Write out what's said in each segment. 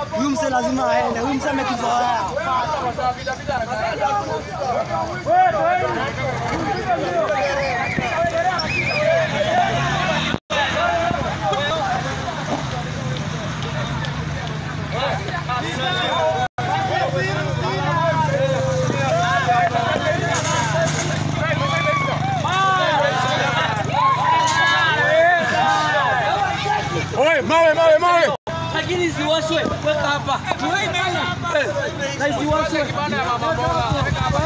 Huyu mse lazima aende. Huyu mse ametuzoea. Mawe. Lakini siwashwe, weka hapa. Na siwashwe. Kibanda ya mama mboga. Weka hapa.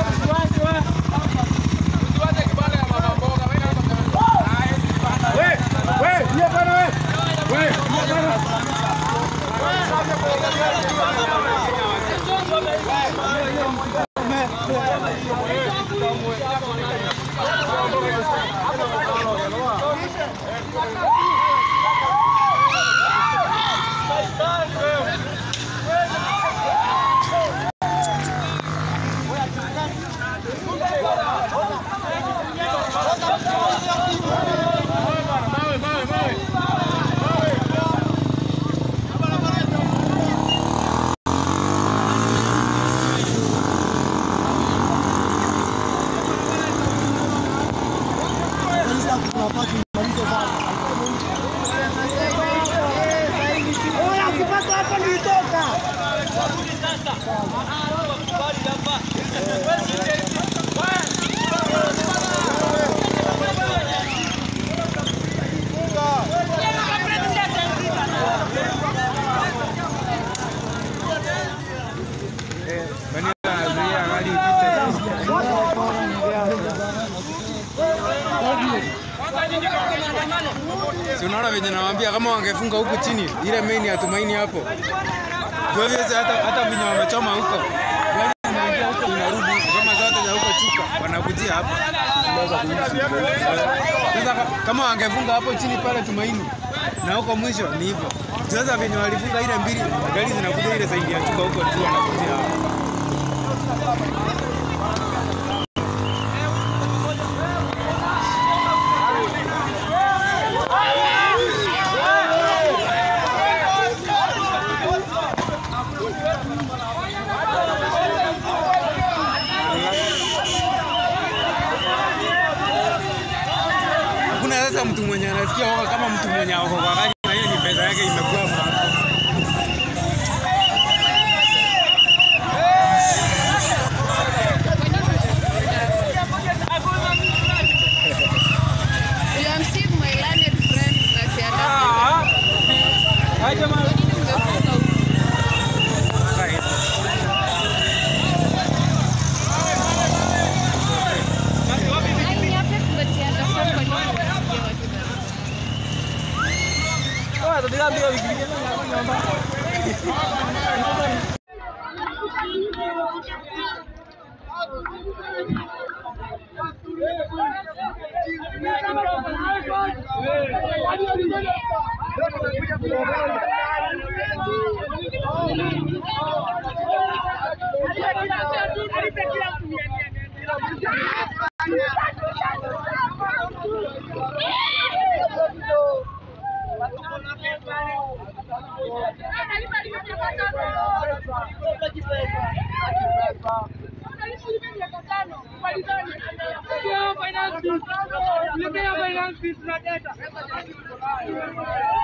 Usiwache kibanda ya mama mboga. Weka hapa. Wewe, hiyo bana wewe. Wewe, hiyo bana. Si unaona venye nawaambia kama wangefunga huku chini ile main ya Tumaini hapo. Tuweze hata venye wamechoma huko. Gari inaingia huko inarudi huko kama zote za huko chuka wanakujia hapo. Sasa kama wangefunga hapo chini pale Tumaini na huko mwisho ni hivyo. Sasa venye walifunga ile mbili gari zinakuja ile zaidi ya chuka huko tu wanakujia hapo. Sasa mtu mwenye anasikia hoga kama mtu mwenye hoga gani na hiyo ni pesa yake imekuwa hapo. Finance